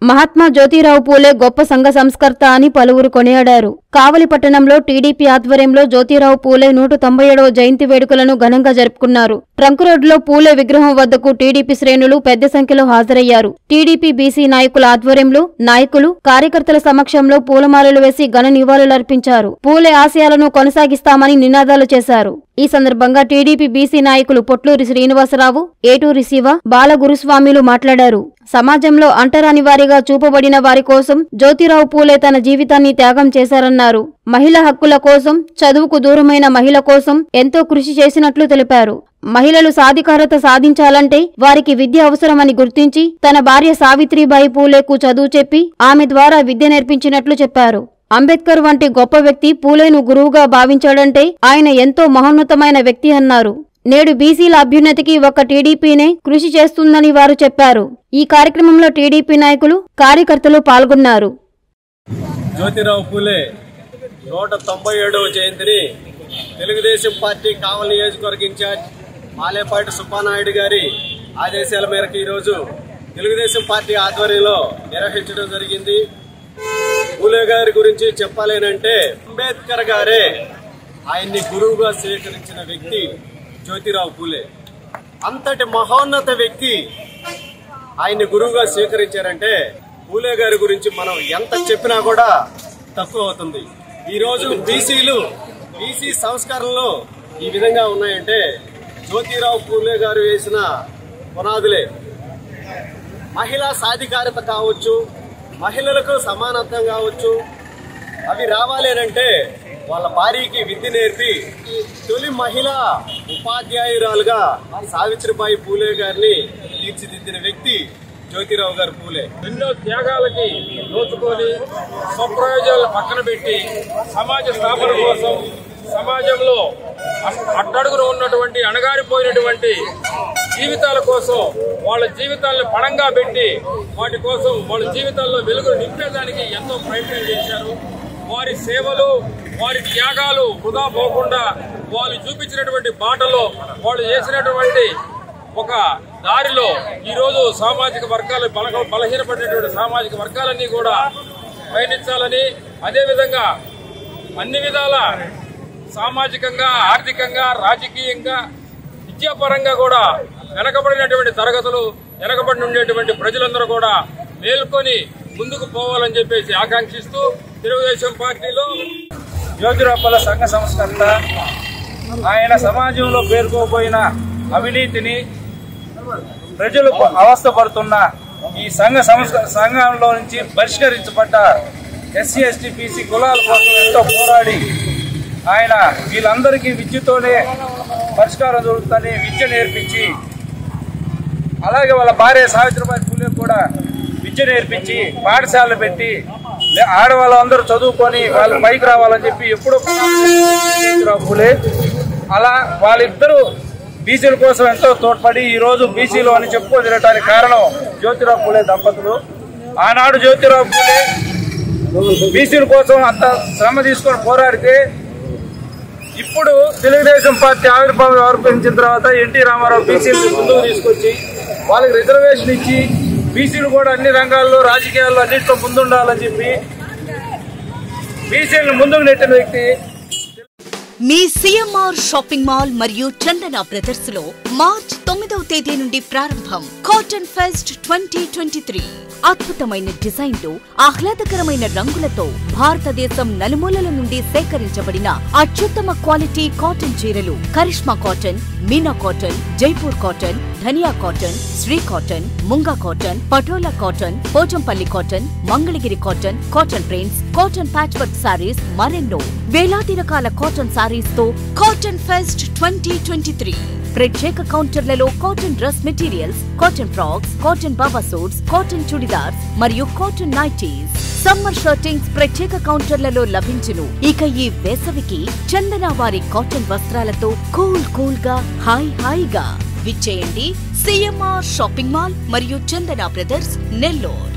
మహాత్మా జ్యోతిరావు పూలే గొప్ప సంఘ సంస్కర్త అని పలువురు కొనియాడారు. కావలి పట్టణంలో టీడీపీ ఆధ్వర్యంలో జ్యోతిరావు పూలే 197వ జయంతి వేడుకలను ఘనంగా జరుపుకున్నారు. ట్రంక్ రోడ్లో పూలే విగ్రహం వద్దకు టీడీపీ శ్రేణులు పెద్ద సంఖ్యలో హాజరయ్యారు. టీడీపీ బీసీ నాయకుల ఆధ్వర్యంలో నాయకులు, కార్యకర్తల సమక్షంలో పూలమాలలు వేసి ఘన నివాళులర్పించారు. పూలే ఆశయాలను కొనసాగిస్తామని నినాదాలు చేశారు. ఈ సందర్భంగా టీడీపీ బీసీ నాయకులు పొట్లూరి శ్రీనివాసరావు, ఏటూరి శివ, బాలగురుస్వామిలు మాట్లాడారు. సమాజంలో అంటరాని వారిగా చూపబడిన వారి కోసం జ్యోతిరావు పూలే తన జీవితాన్ని త్యాగం చేశారన్నారు. మహిళా హక్కుల కోసం, చదువుకు దూరమైన మహిళ కోసం ఎంతో కృషి చేసినట్లు తెలిపారు. మహిళలు సాధికారత సాధించాలంటే వారికి విద్య అవసరమని గుర్తించి తన భార్య సావిత్రిబాయి పూలేకు చదువు చెప్పి ఆమె ద్వారా విద్య నేర్పించినట్లు చెప్పారు. అంబేద్కర్ వంటి గొప్ప వ్యక్తి పూలేను గురువుగా భావించాడంటే ఆయన ఎంతో మహోన్నతమైన వ్యక్తి అన్నారు. నేడు బీసీల అభ్యున్నతికి ఒక్క టీడీపీనే కృషి చేస్తుందని వారు చెప్పారు. ఈ కార్యక్రమంలో టీడీపీ నాయకులు, కార్యకర్తలు పాల్గొన్నారు. జ్యోతిరావు పూలే 197వ జయంతిని తెలుగుదేశం పార్టీ కావలి నియోజకవర్గ ఇన్ఛార్జ్ మాలేపాటి సుబ్బానాయుడు గారి ఆదేశాల మేరకు ఈరోజు తెలుగుదేశం పార్టీ ఆధ్వర్యంలో నిర్వహించడం జరిగింది. పూలే గారి గురించి చెప్పాలేనంటే అంబేద్కర్ గారే ఆయన్ని గురువుగా స్వీకరించిన వ్యక్తి జ్యోతిరావు పూలే. అంతటి మహోన్నత వ్యక్తి ఆయన్ని గురువుగా స్వీకరించారంటే పూలే గారి గురించి మనం ఎంత చెప్పినా కూడా తక్కువ అవుతుంది. ఈరోజు బీసీ సంస్కరణలు ఈ విధంగా ఉన్నాయంటే జ్యోతిరావు పూలే గారు వేసిన పునాదులే. మహిళా సాధికారత కావచ్చు, మహిళలకు సమానత్వం కావచ్చు, అవి రావాలి అంటే వాళ్ళ భార్యకి విద్య నేర్పి తొలి మహిళా ఉపాధ్యాయురాలుగా సావిత్రిబాయి పూలే గారిని తీర్చిదిద్దిన వ్యక్తి జ్యోతిరావు గారు పూలే. ఎన్నో త్యాగాలకి నోచుకొని స్వప్రయోజనాలు పక్కన పెట్టి సమాజ స్థాపన కోసం, సమాజంలో అట్టడుగున ఉన్నటువంటి అణగారిపోయినటువంటి జీవితాల కోసం వాళ్ళ జీవితాలను పణంగా పెట్టి వాటి కోసం వాళ్ళ జీవితాల్లో వెలుగులు నింపేదానికి ఎంతో ప్రయత్నం చేశారు. వారి సేవలు, వారి త్యాగాలు వృధా పోకుండా వాళ్ళు చూపించినటువంటి బాటలో, వాళ్ళు చేసినటువంటి ఒక దారిలో ఈరోజు సామాజిక వర్గాలు, బలహీనపడినటువంటి సామాజిక వర్గాలన్నీ కూడా పయనించాలని, అదేవిధంగా అన్ని విధాల సామాజికంగా, ఆర్థికంగా, రాజకీయంగా, విద్యాపరంగా కూడా వెనకబడినటువంటి తరగతులు, వెనకబడి ఉండేటువంటి ప్రజలందరూ కూడా మేల్కొని ముందుకు పోవాలని చెప్పేసి ఆకాంక్షిస్తూ తెలుగుదేశం పార్టీలో జ్యోతిరావు పూలే సంఘ సంస్కర్త. ఆయన సమాజంలో పేర్కోపోయిన అవినీతిని, ప్రజలు అవస్థపడుతున్న ఈ సంఘంలో నుంచి బహిష్కరించబడ్డ ఎస్సీ, ఎస్టీ, బీసీ కులాల కోసం ఎంతో పోరాడి ఆయన వీళ్ళందరికీ విద్యతోనే పరిష్కారం దొరుకుతుందని విద్య నేర్పించి, అలాగే వాళ్ళ భార్య సావిత్రిబాయి పూలే కూడా విద్య నేర్పించి పాఠశాలలు పెట్టి ఆడవాళ్ళందరూ చదువుకొని వాళ్ళు పైకి రావాలని చెప్పి ఎప్పుడో జ్యోతిరావు పూలే. అలా వాళ్ళిద్దరూ బీసీల కోసం ఎంతో తోడ్పడి ఈరోజు బీసీలు అని చెప్పుకోవడానికి కారణం జ్యోతిరావు పూలే దంపతులు. ఆనాడు జ్యోతిరావు పూలే బీసీల కోసం అంత శ్రమ తీసుకొని పోరాడితే ఇప్పుడు తెలుగుదేశం పార్టీ ఆవిర్భావం ఆవిర్భవించిన తర్వాత ఎన్టీ రామారావు బీసీలు ముందుకు తీసుకొచ్చి వాళ్ళకి రిజర్వేషన్ ఇచ్చి బీసీలు కూడా అన్ని రంగాల్లో, రాజకీయాల్లో అన్నింటిలో ముందుండాలని చెప్పి బీసీలను ముందుకు నెట్టిన వ్యక్తి. మీ సిఎంఆర్ షాపింగ్ మాల్ మరియు చందన బ్రదర్స్ లో మార్చ్ 9వ తేదీ నుండి ప్రారంభం కాటన్ ఫెస్ట్ 2023. అద్భుతమైన డిజైన్లు, ఆహ్లాదకరమైన రంగులతో భారతదేశం నలుమూలల నుండి సేకరించబడిన అత్యుత్తమ క్వాలిటీ కాటన్ చీరలు, Karishma cotton, Meena cotton, Jaipur cotton, Dhaniya cotton, Shri cotton, Munga cotton, Patola cotton, Pochampally cotton, Mangalagiri cotton, cotton prints, cotton patch work saris, మరెన్నో వేలాది రకాల కాటన్ సారీస్ తో కాటన్ ఫెస్ట్ 2023. ప్రత్యేక కౌంటర్లలో cotton dress materials, cotton frocks, cotton బాబా సూట్స్, కాటన్ చుడిదార్స్ మరియు కాటన్ నైటీస్, సమ్మర్ షర్టింగ్స్ ప్రత్యేక కౌంటర్లలో లభించును. ఇక ఈ వేసవికి చందన వారి కాటన్ వస్త్రాలతో కూల్ గా, హాయిగా విచ్చేయండి సిఎంఆర్ షాపింగ్ మాల్ మరియు చందన బ్రదర్స్, నెల్లూరు.